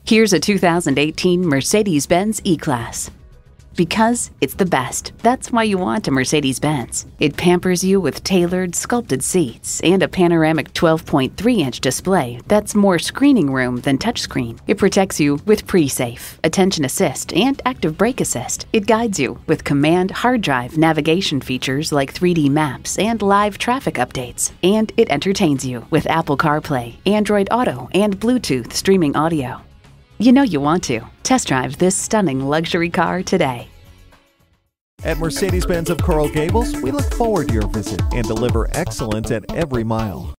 Here's a 2018 Mercedes-Benz E-Class. Because it's the best, that's why you want a Mercedes-Benz. It pampers you with tailored, sculpted seats and a panoramic 12.3-inch display that's more screening room than touchscreen. It protects you with pre-safe, attention assist, and active brake assist. It guides you with command hard drive navigation features like 3D maps and live traffic updates. And it entertains you with Apple CarPlay, Android Auto, and Bluetooth streaming audio. You know you want to. Test drive this stunning luxury car today. At Mercedes-Benz of Coral Gables, we look forward to your visit and deliver excellence at every mile.